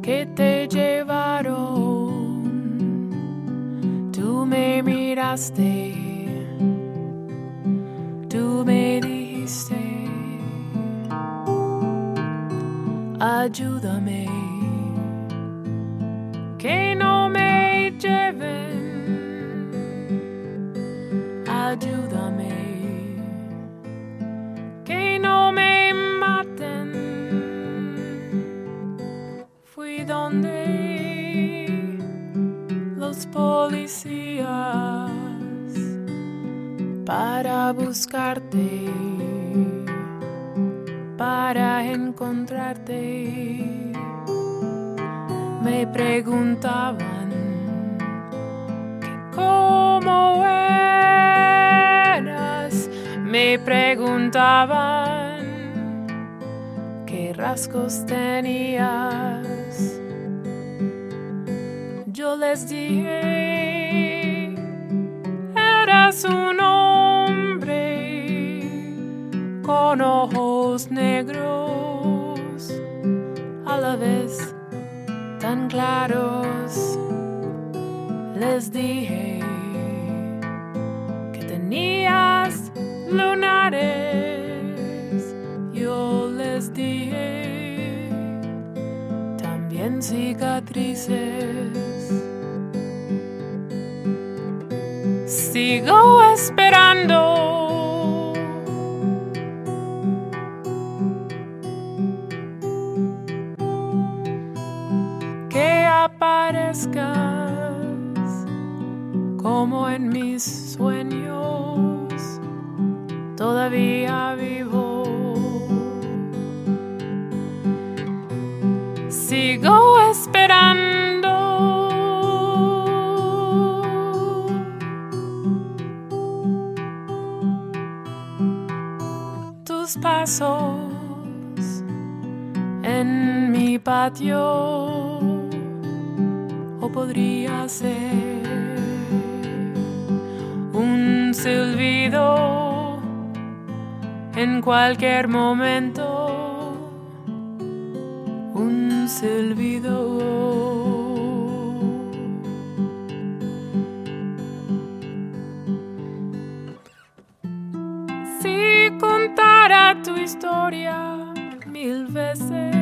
que te llevaron. Tú me miraste, tú me dijiste, ayúdame, que no me lleven, ayúdame, que no me maten. Fui donde los policías para buscarte, para encontrarte. Me preguntaban que cómo eras, me preguntaban qué rasgos tenías. Yo les dije, eras un hombre con ojos negros, a la vez tan claros. Les dije que tenías lunares. Yo les dije también cicatrices. Sigo esperando que aparezcas como en mis sueños. Todavía vivo. Sigo esperando tus pasos en mi patio. O podría ser un silbido en cualquier momento, un silbido. Si contara tu historia 1000 veces,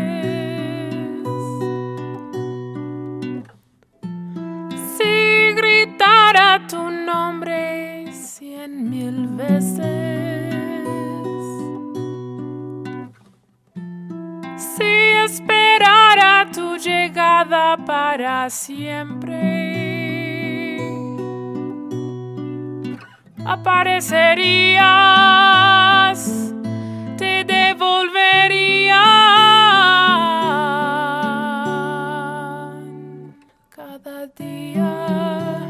si gritara tu nombre 100,000 veces, si esperara tu llegada para siempre, aparecerías, te devolverían cada día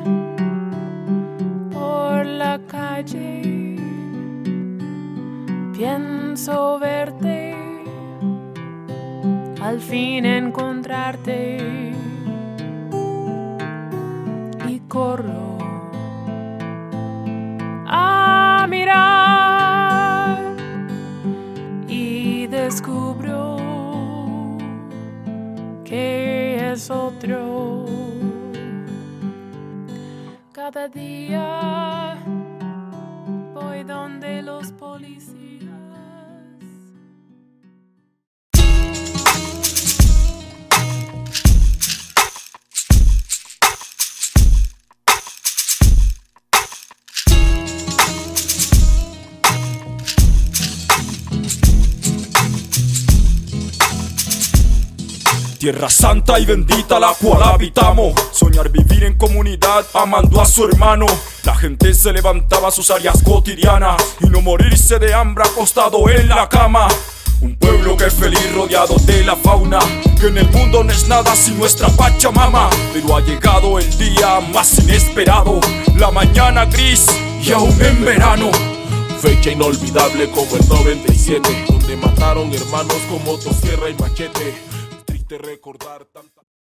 por la calle. Pienso verte, al fin encontrarte, y corro a mirar y descubro que es otro. Cada día voy donde los policías. Tierra santa y bendita la cual habitamos. Soñar vivir en comunidad amando a su hermano. La gente se levantaba a sus áreas cotidianas y no morirse de hambre acostado en la cama. Un pueblo que es feliz rodeado de la fauna, que en el mundo no es nada sin nuestra Pachamama. Pero ha llegado el día más inesperado, la mañana gris y aún en verano. Fecha inolvidable como el 97, donde mataron hermanos con motosierra y machete. Triste recordar tanta